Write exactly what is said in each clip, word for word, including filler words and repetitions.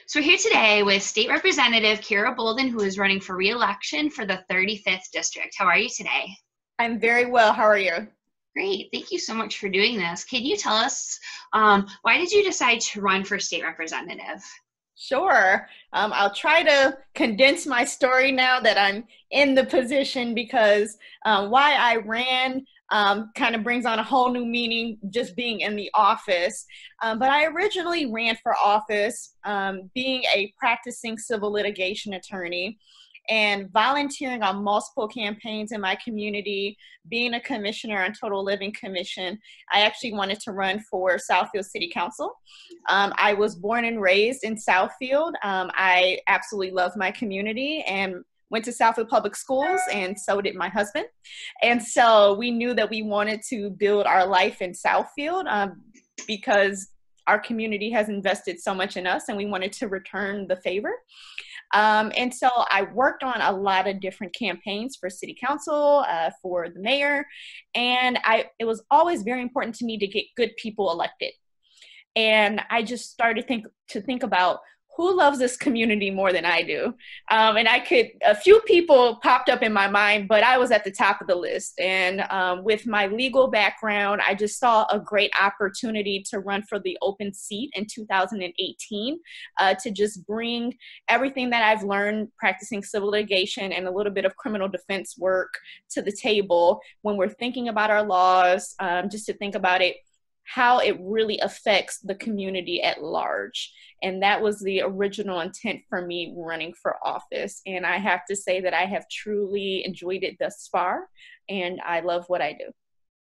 So we're here today with State Representative Kyra Bolden, who is running for re-election for the thirty-fifth District. How are you today? I'm very well. How are you? Great. Thank you so much for doing this. Can you tell us um, why did you decide to run for state representative? Sure. Um, I'll try to condense my story now that I'm in the position because um, why I ran um, kind of brings on a whole new meaning just being in the office. Um, but I originally ran for office um, being a practicing civil litigation attorney and volunteering on multiple campaigns in my community, being a commissioner on Total Living Commission. I actually wanted to run for Southfield City Council. Um, I was born and raised in Southfield. Um, I absolutely love my community and went to Southfield Public Schools, and so did my husband. And so we knew that we wanted to build our life in Southfield um, because our community has invested so much in us and we wanted to return the favor. Um, and so I worked on a lot of different campaigns for city council, uh, for the mayor, and I, it was always very important to me to get good people elected. And I just started think, to think about who loves this community more than I do. Um, and I could, a few people popped up in my mind, but I was at the top of the list. And um, with my legal background, I just saw a great opportunity to run for the open seat in two thousand eighteen uh, to just bring everything that I've learned practicing civil litigation and a little bit of criminal defense work to the table when we're thinking about our laws, um, just to think about it, how it really affects the community at large. And that was the original intent for me running for office. And I have to say that I have truly enjoyed it thus far, and I love what I do.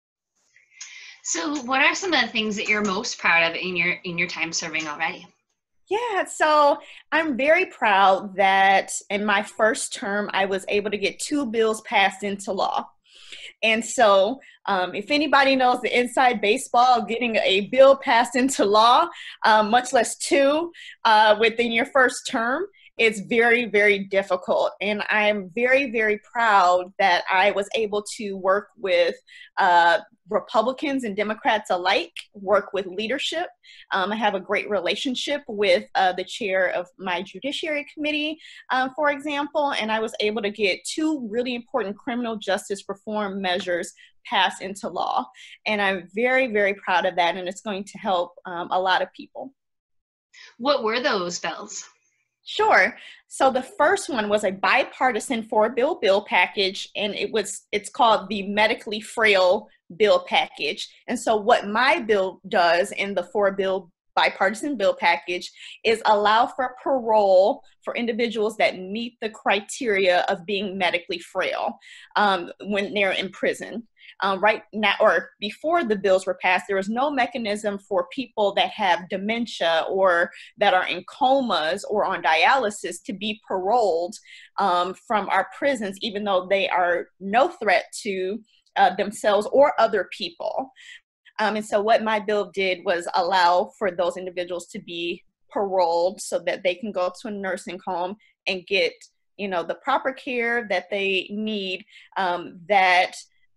So what are some of the things that you're most proud of in your in your time serving already? Yeah, so I'm very proud that in my first term, I was able to get two bills passed into law. And so um, if anybody knows the inside baseball of getting a bill passed into law, um, much less two uh, within your first term, it's very, very difficult. And I'm very, very proud that I was able to work with uh, Republicans and Democrats alike, work with leadership. Um, I have a great relationship with uh, the chair of my Judiciary Committee, um, for example, and I was able to get two really important criminal justice reform measures passed into law. And I'm very, very proud of that, and it's going to help um, a lot of people. What were those bills? Sure. So the first one was a bipartisan four-bill bill package, and it was it's called the medically frail bill package. And so what my bill does in the four-bill bipartisan bill package is allow for parole for individuals that meet the criteria of being medically frail um, when they're in prison. Um, right now, or before the bills were passed, there was no mechanism for people that have dementia or that are in comas or on dialysis to be paroled um, from our prisons, even though they are no threat to uh, themselves or other people. Um, and so what my bill did was allow for those individuals to be paroled so that they can go to a nursing home and get, you know, the proper care that they need, um, that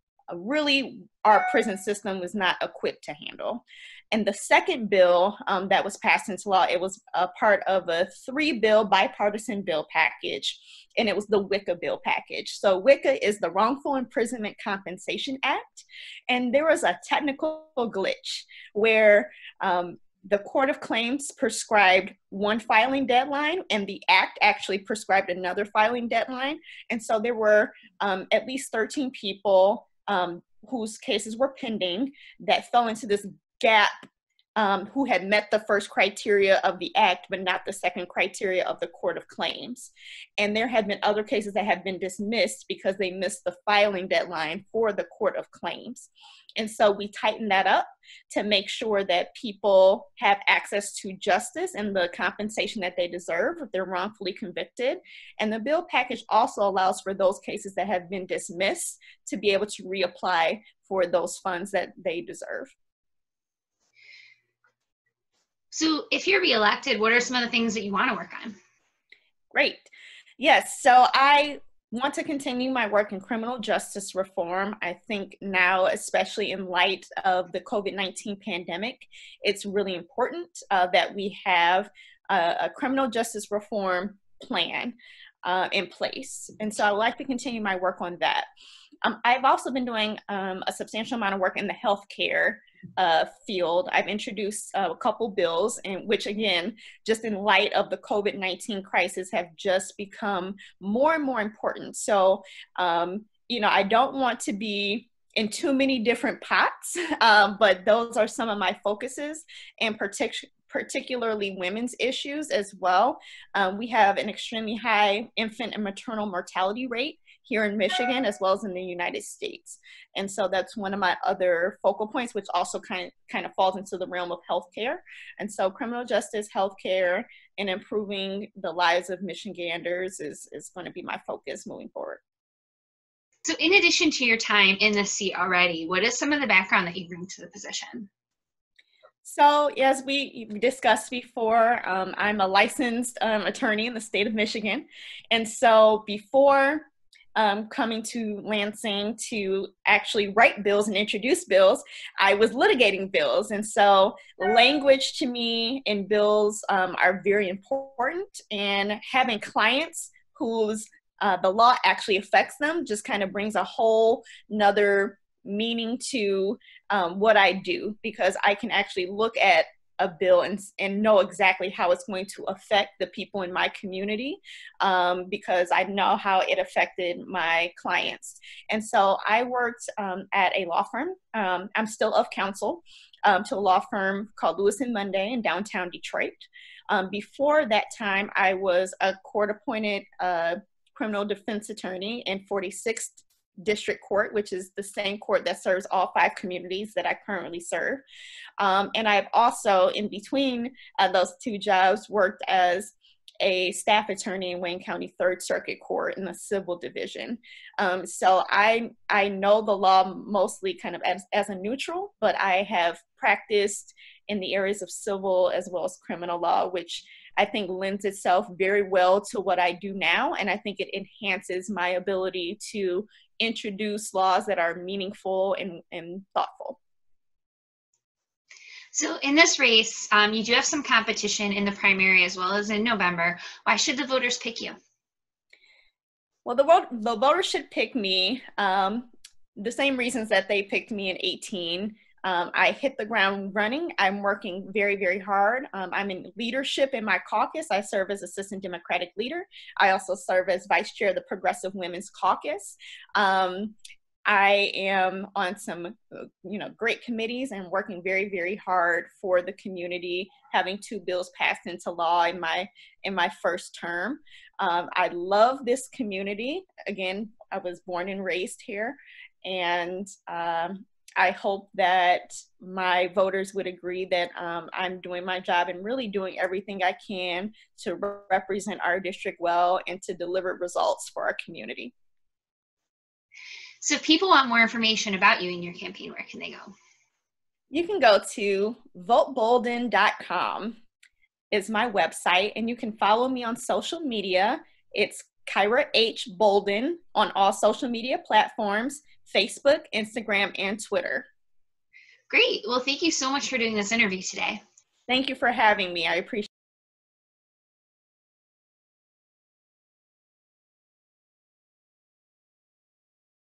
really our prison system was not equipped to handle. And the second bill um, that was passed into law, it was a part of a three-bill bipartisan bill package, and it was the WICA bill package. So WICA is the Wrongful Imprisonment Compensation Act, and there was a technical glitch where um, the Court of Claims prescribed one filing deadline, and the act actually prescribed another filing deadline. And so there were um, at least thirteen people Um, whose cases were pending that fell into this gap, um, who had met the first criteria of the act, but not the second criteria of the Court of Claims. And there had been other cases that had been dismissed because they missed the filing deadline for the Court of Claims. And so we tightened that up to make sure that people have access to justice and the compensation that they deserve if they're wrongfully convicted. And the bill package also allows for those cases that have been dismissed to be able to reapply for those funds that they deserve. So if you're reelected, what are some of the things that you want to work on? Great. Yes, so I want to continue my work in criminal justice reform. I think now, especially in light of the COVID nineteen pandemic, it's really important uh, that we have a, a criminal justice reform plan uh, in place. And so I would like to continue my work on that. Um, I've also been doing um, a substantial amount of work in the healthcare uh, field. I've introduced uh, a couple bills, in which, again, just in light of the COVID nineteen crisis, have just become more and more important. So, um, you know, I don't want to be in too many different pots, um, but those are some of my focuses, and partic- particularly women's issues as well. Um, we have an extremely high infant and maternal mortality rate here in Michigan, as well as in the United States. And so that's one of my other focal points, which also kind of, kind of falls into the realm of healthcare. And so criminal justice, healthcare, and improving the lives of Michiganders is, is going to be my focus moving forward. So in addition to your time in the seat already, what is some of the background that you bring to the position? So as we discussed before, um, I'm a licensed um, attorney in the state of Michigan. And so before Um, coming to Lansing to actually write bills and introduce bills, I was litigating bills. And so language to me in bills um, are very important, and having clients whose uh, the law actually affects them just kind of brings a whole nother meaning to um, what I do, because I can actually look at a bill and, and know exactly how it's going to affect the people in my community, um, because I know how it affected my clients. And so I worked um, at a law firm. Um, I'm still of counsel um, to a law firm called Lewis and Monday in downtown Detroit. Um, before that time, I was a court-appointed uh, criminal defense attorney in forty-sixth District Court, which is the same court that serves all five communities that I currently serve. Um, and I've also, in between uh, those two jobs, worked as a staff attorney in Wayne County Third Circuit Court in the civil division. Um, so I, I know the law mostly kind of as, as a neutral, but I have practiced in the areas of civil as well as criminal law, which I think lends itself very well to what I do now. And I think it enhances my ability to introduce laws that are meaningful and, and thoughtful. So in this race, um, you do have some competition in the primary as well as in November. Why should the voters pick you? Well, the, vote, the voters should pick me um, the same reasons that they picked me in eighteen. Um, I hit the ground running. I'm working very, very hard. Um, I'm in leadership in my caucus. I serve as Assistant Democratic Leader. I also serve as Vice Chair of the Progressive Women's Caucus. Um, I am on some, you know, great committees and working very, very hard for the community, having two bills passed into law in my, in my first term. Um, I love this community. Again, I was born and raised here, and um, I hope that my voters would agree that um, I'm doing my job and really doing everything I can to re- represent our district well and to deliver results for our community. So if people want more information about you and your campaign, where can they go? You can go to vote bolden dot com is my website, and you can follow me on social media. It's Kyra H. Bolden on all social media platforms, Facebook, Instagram, and Twitter. Great. Well, thank you so much for doing this interview today. Thank you for having me. I appreciate it.